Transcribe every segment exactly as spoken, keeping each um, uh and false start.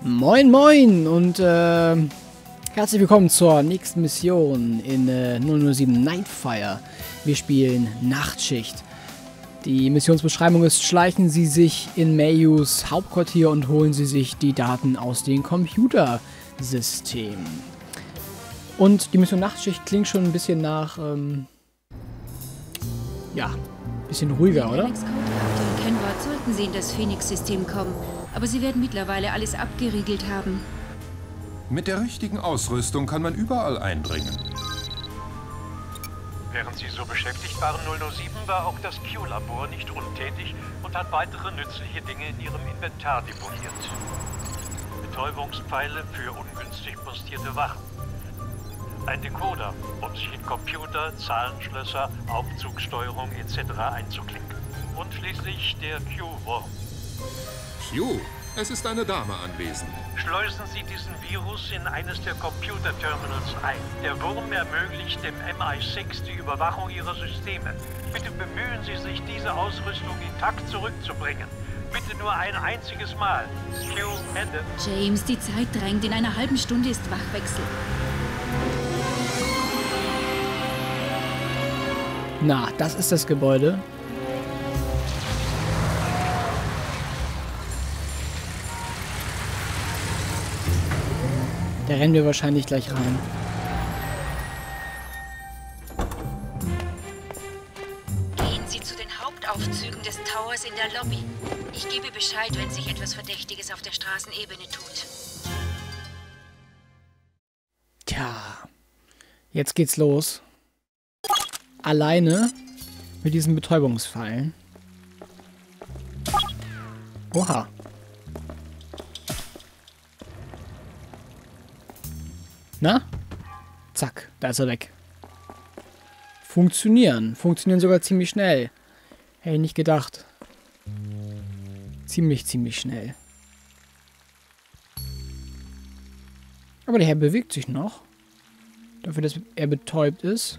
Moin moin und äh, herzlich willkommen zur nächsten Mission in äh, null null sieben Nightfire. Wir spielen Nachtschicht. Die Missionsbeschreibung ist: Schleichen Sie sich in Mayus Hauptquartier und holen Sie sich die Daten aus dem Computersystem. Und die Mission Nachtschicht klingt schon ein bisschen nach, ähm, ja, ein bisschen ruhiger, oder? Alex Code und Kennwort sollten Sie in das Phoenix-System kommen. Aber Sie werden mittlerweile alles abgeriegelt haben. Mit der richtigen Ausrüstung kann man überall eindringen. Während Sie so beschäftigt waren, null null sieben, war auch das Q-Labor nicht untätig und hat weitere nützliche Dinge in Ihrem Inventar deponiert. Betäubungspfeile für ungünstig postierte Wachen. Ein Decoder, um sich in Computer, Zahlenschlösser, Aufzugssteuerung et cetera einzuklinken. Und schließlich der Q-Wurm. Q, es ist eine Dame anwesend. Schleusen Sie diesen Virus in eines der Computerterminals ein. Der Wurm ermöglicht dem M I sechs die Überwachung Ihrer Systeme. Bitte bemühen Sie sich, diese Ausrüstung intakt zurückzubringen. Bitte nur ein einziges Mal. Q, Ende. James, die Zeit drängt. In einer halben Stunde ist Wachwechsel. Na, das ist das Gebäude. Da rennen wir wahrscheinlich gleich rein. Gehen Sie zu den Hauptaufzügen des Towers in der Lobby. Ich gebe Bescheid, wenn sich etwas Verdächtiges auf der Straßenebene tut. Tja, jetzt geht's los. Alleine mit diesen Betäubungsfallen. Oha. Na? Zack, da ist er weg. Funktionieren. Funktionieren sogar ziemlich schnell. Hätte ich nicht gedacht. Ziemlich, ziemlich schnell. Aber der Herr bewegt sich noch. Dafür, dass er betäubt ist.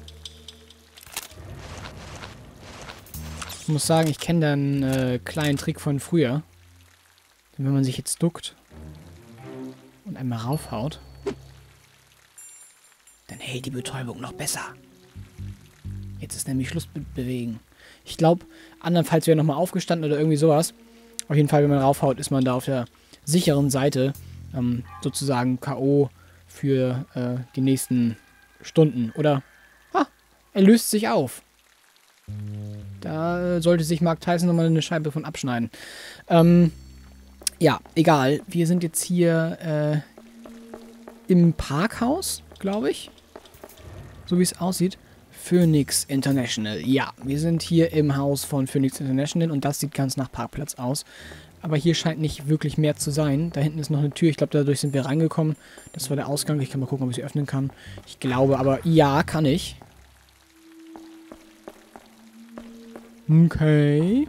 Ich muss sagen, ich kenne da einen äh, kleinen Trick von früher. Denn wenn man sich jetzt duckt und einmal raufhaut, dann hält die Betäubung noch besser. Jetzt ist nämlich Schluss mit Bewegen. Ich glaube, andernfalls wäre nochmal aufgestanden oder irgendwie sowas. Auf jeden Fall, wenn man raufhaut, ist man da auf der sicheren Seite. Ähm, sozusagen K O für äh, die nächsten Stunden. Oder, ah, er löst sich auf. Da sollte sich Mark Tyson nochmal eine Scheibe von abschneiden. Ähm, ja, egal. Wir sind jetzt hier äh, im Parkhaus, glaube ich. So wie es aussieht. Phoenix International. Ja, wir sind hier im Haus von Phoenix International und das sieht ganz nach Parkplatz aus. Aber hier scheint nicht wirklich mehr zu sein. Da hinten ist noch eine Tür. Ich glaube, dadurch sind wir reingekommen. Das war der Ausgang. Ich kann mal gucken, ob ich sie öffnen kann. Ich glaube, aber ja, kann ich. Okay.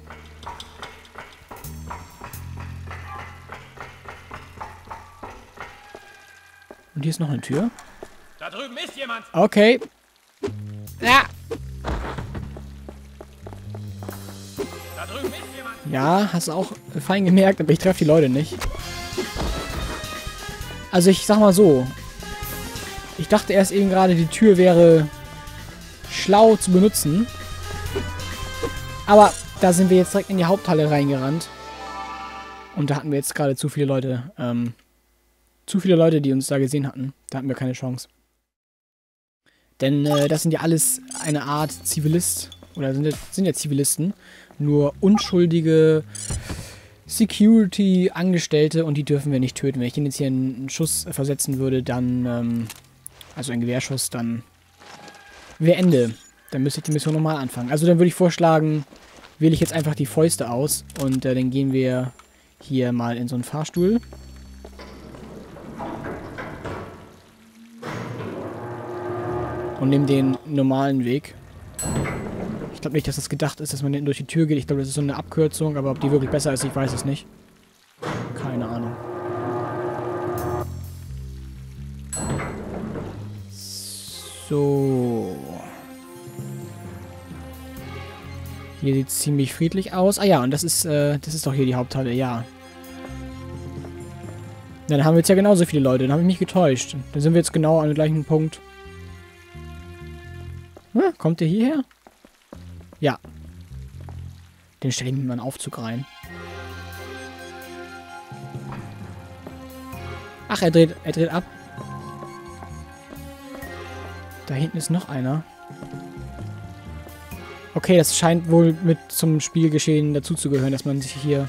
Und hier ist noch eine Tür. Da drüben ist jemand! Okay. Ja. Da drüben ist jemand! Ja, hast du auch fein gemerkt, aber ich treffe die Leute nicht. Also ich sag mal so. Ich dachte erst eben gerade, die Tür wäre schlau zu benutzen. Aber da sind wir jetzt direkt in die Haupthalle reingerannt. Und da hatten wir jetzt gerade zu viele Leute. Ähm, zu viele Leute, die uns da gesehen hatten. Da hatten wir keine Chance. Denn äh, das sind ja alles eine Art Zivilist. Oder sind, sind ja Zivilisten. Nur unschuldige Security-Angestellte. Und die dürfen wir nicht töten. Wenn ich denen jetzt hier einen Schuss versetzen würde, dann... Ähm, also einen Gewehrschuss, dann... wäre Ende. Dann müsste ich die Mission nochmal anfangen. Also dann würde ich vorschlagen, wähle ich jetzt einfach die Fäuste aus. Und äh, dann gehen wir hier mal in so einen Fahrstuhl. Und nehmen den normalen Weg. Ich glaube nicht, dass das gedacht ist, dass man hinten durch die Tür geht. Ich glaube, das ist so eine Abkürzung. Aber ob die wirklich besser ist, ich weiß es nicht. Keine Ahnung. So. Hier sieht es ziemlich friedlich aus. Ah ja, und das ist, äh, das ist doch hier die Haupthalle, ja. Dann haben wir jetzt ja genauso viele Leute. Dann habe ich mich getäuscht. Dann sind wir jetzt genau an dem gleichen Punkt. Hm, kommt der hierher? Ja. Den stelle ich mir mal einen Aufzug rein. Ach, er dreht, er dreht ab. Da hinten ist noch einer. Okay, das scheint wohl mit zum Spielgeschehen dazuzugehören, dass man sich hier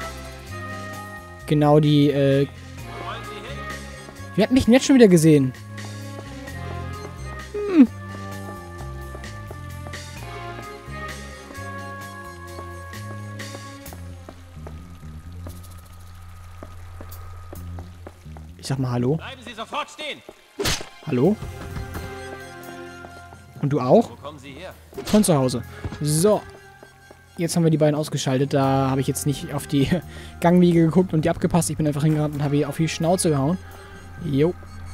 genau die, äh... Wer hat mich denn jetzt schon wieder gesehen? Hm. Ich sag mal Hallo. Bleiben Sie sofort stehen! Hallo? Und du auch? Wo kommen Sie her? Von zu Hause. So. Jetzt haben wir die beiden ausgeschaltet. Da habe ich jetzt nicht auf die Gangwege geguckt und die abgepasst. Ich bin einfach hingerannt und habe hier auf die Schnauze gehauen. Jo.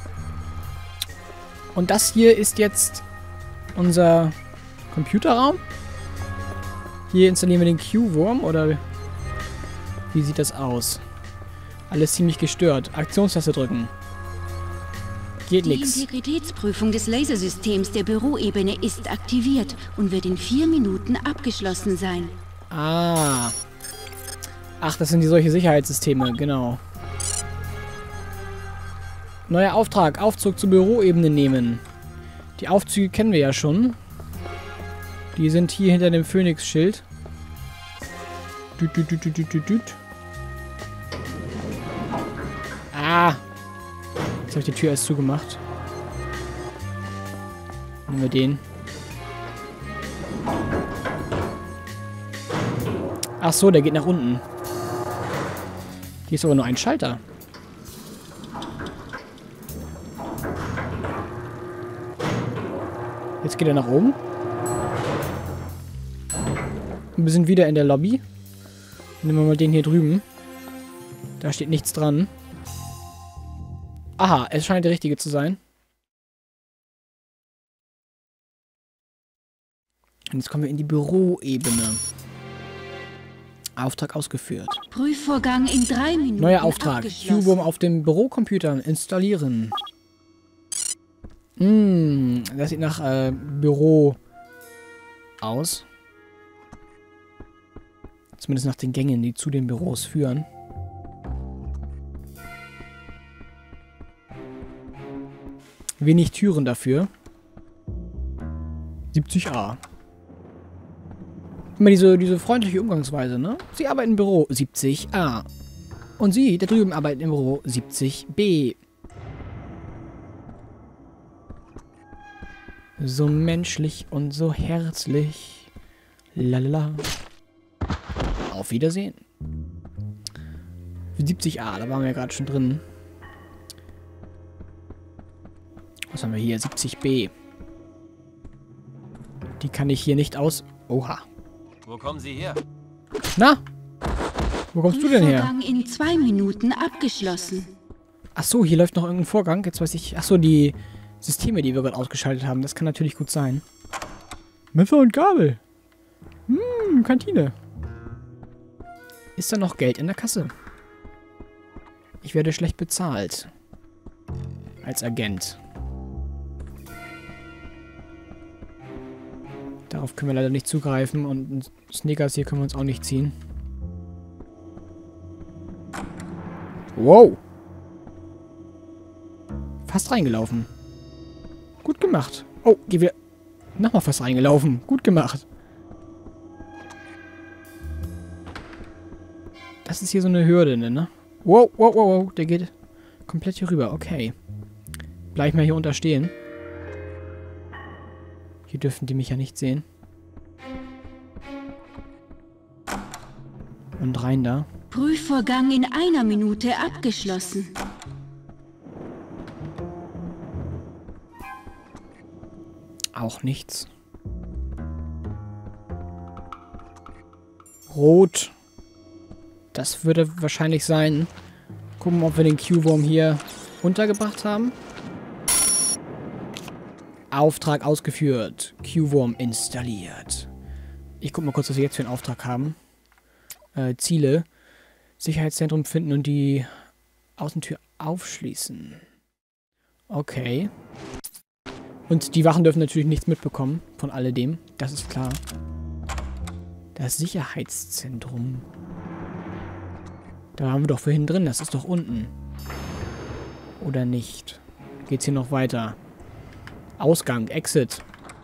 Und das hier ist jetzt unser Computerraum. Hier installieren wir den Q-Wurm, oder wie sieht das aus? Alles ziemlich gestört. Aktionstaste drücken. Geht Die nix. Integritätsprüfung des Lasersystems der Büroebene ist aktiviert und wird in vier Minuten abgeschlossen sein. Ah. Ach, das sind die solche Sicherheitssysteme, genau. Neuer Auftrag, Aufzug zur Büroebene nehmen. Die Aufzüge kennen wir ja schon. Die sind hier hinter dem Phoenix-Schild. Düt, düt, düt, düt, düt, düt, düt. Ah. Jetzt habe ich die Tür erst zugemacht. Nehmen wir den. Ach so, der geht nach unten. Hier ist aber nur ein Schalter. Jetzt geht er nach oben. Und wir sind wieder in der Lobby. Nehmen wir mal den hier drüben. Da steht nichts dran. Aha, es scheint der richtige zu sein. Und jetzt kommen wir in die Büroebene. Auftrag ausgeführt. Prüfvorgang in drei Minuten. Neuer Auftrag. Q-Wurm auf dem Bürocomputer installieren. Hm, das sieht nach äh, Büro aus. Zumindest nach den Gängen, die zu den Büros führen. Wenig Türen dafür. siebzig a. Immer diese, diese freundliche Umgangsweise, ne? Sie arbeiten im Büro siebzig a. Und Sie, da drüben, arbeiten im Büro siebzig b. So menschlich und so herzlich. Lalala. Auf Wiedersehen. siebzig a, da waren wir ja gerade schon drin. Was haben wir hier? siebzig b. Die kann ich hier nicht aus... Oha. Wo kommen Sie her? Na? Wo kommst du denn her? Prüfvorgang in zwei Minuten abgeschlossen. Ach so, hier läuft noch irgendein Vorgang. Jetzt weiß ich... Ach so, die Systeme, die wir gerade ausgeschaltet haben. Das kann natürlich gut sein. Messer und Gabel. Hm, Kantine. Ist da noch Geld in der Kasse? Ich werde schlecht bezahlt. Als Agent. Darauf können wir leider nicht zugreifen und Snickers hier können wir uns auch nicht ziehen. Wow. Fast reingelaufen. Gut gemacht. Oh, geh wieder. Nochmal fast reingelaufen. Gut gemacht. Das ist hier so eine Hürde, ne? Wow, wow, wow, wow. Der geht komplett hier rüber. Okay. Bleib mal hier unterstehen. Hier dürfen die mich ja nicht sehen. Und rein da. Prüfvorgang in einer Minute abgeschlossen. Auch nichts. Rot. Das würde wahrscheinlich sein. Gucken, ob wir den Q-Wurm hier untergebracht haben. Auftrag ausgeführt. Q-Wurm installiert. Ich guck mal kurz, was wir jetzt für einen Auftrag haben. Äh, Ziele. Sicherheitszentrum finden und die Außentür aufschließen. Okay. Und die Wachen dürfen natürlich nichts mitbekommen von alledem. Das ist klar. Das Sicherheitszentrum. Da waren wir doch vorhin drin. Das ist doch unten. Oder nicht? Geht's hier noch weiter? Ausgang, Exit.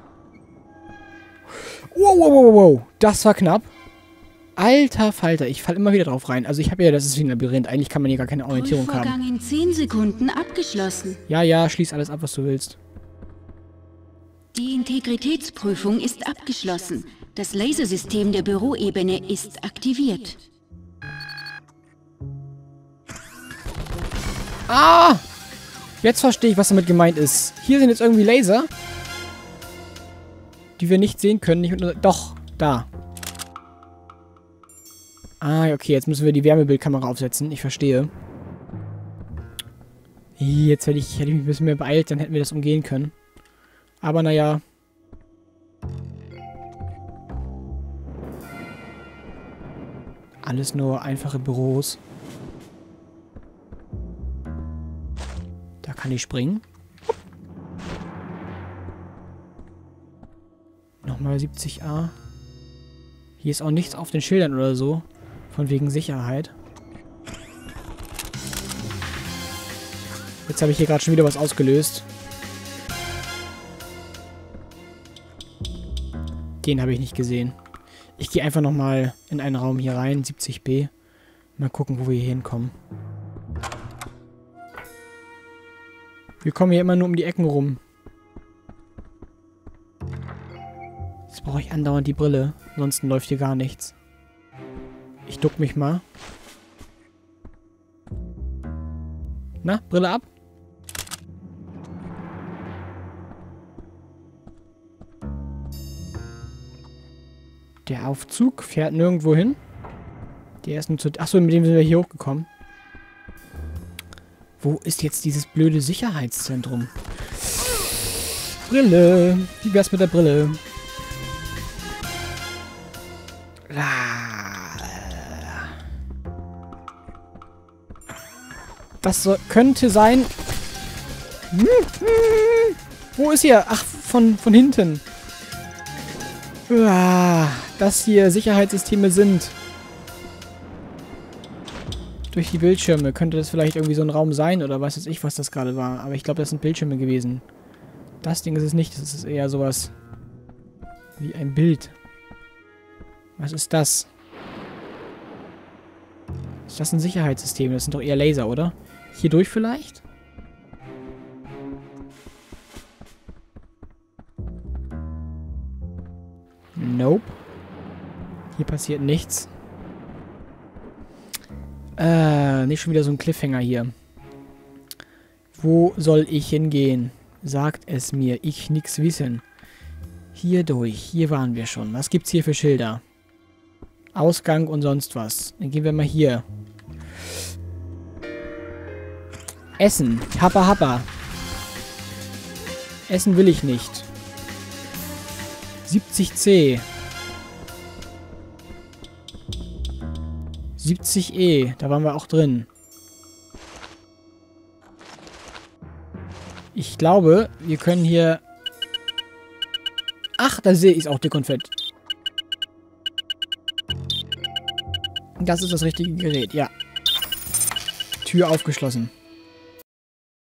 Wow, wow, wow, wow. Das war knapp. Alter Falter, ich falle immer wieder drauf rein. Also ich habe ja, das ist wie ein Labyrinth. Eigentlich kann man hier gar keine Orientierung haben. Vorgang in zehn Sekunden abgeschlossen. Ja, ja, schließ alles ab, was du willst. Die Integritätsprüfung ist abgeschlossen. Das Lasersystem der Büroebene ist aktiviert. Ah! Jetzt verstehe ich, was damit gemeint ist. Hier sind jetzt irgendwie Laser, die wir nicht sehen können. Nicht mit, doch, da. Ah, okay, jetzt müssen wir die Wärmebildkamera aufsetzen. Ich verstehe. Jetzt hätte ich, hätte ich mich ein bisschen mehr beeilt, dann hätten wir das umgehen können. Aber naja. Alles nur einfache Büros. Da kann ich springen. Nochmal siebzig A. Hier ist auch nichts auf den Schildern oder so. Von wegen Sicherheit. Jetzt habe ich hier gerade schon wieder was ausgelöst. Den habe ich nicht gesehen. Ich gehe einfach nochmal in einen Raum hier rein. siebzig B. Mal gucken, wo wir hier hinkommen. Wir kommen hier immer nur um die Ecken rum. Jetzt brauche ich andauernd die Brille. Ansonsten läuft hier gar nichts. Ich duck mich mal. Na, Brille ab. Der Aufzug fährt nirgendwo hin. Der ist nur zu... Achso, mit dem sind wir hier hochgekommen. Wo ist jetzt dieses blöde Sicherheitszentrum? Brille. Wie wär's mit der Brille? Das so, könnte sein... Hm, hm, wo ist hier? Ach, von, von hinten. Ah, dass hier Sicherheitssysteme sind. Durch die Bildschirme. Könnte das vielleicht irgendwie so ein Raum sein oder was weiß ich, was das gerade war. Aber ich glaube, das sind Bildschirme gewesen. Das Ding ist es nicht. Das ist eher sowas wie ein Bild. Was ist das? Ist das ein Sicherheitssystem? Das sind doch eher Laser, oder? Hier durch vielleicht? Nope. Hier passiert nichts. Äh, nicht schon wieder so ein Cliffhanger hier. Wo soll ich hingehen? Sagt es mir. Ich nix wissen. Hier durch. Hier waren wir schon. Was gibt's hier für Schilder? Ausgang und sonst was. Dann gehen wir mal hier. Essen. Happa happa. Essen will ich nicht. siebzig C. siebzig E. Da waren wir auch drin. Ich glaube, wir können hier... Ach, da sehe ich es auch dick und fett. Das ist das richtige Gerät, ja. Tür aufgeschlossen.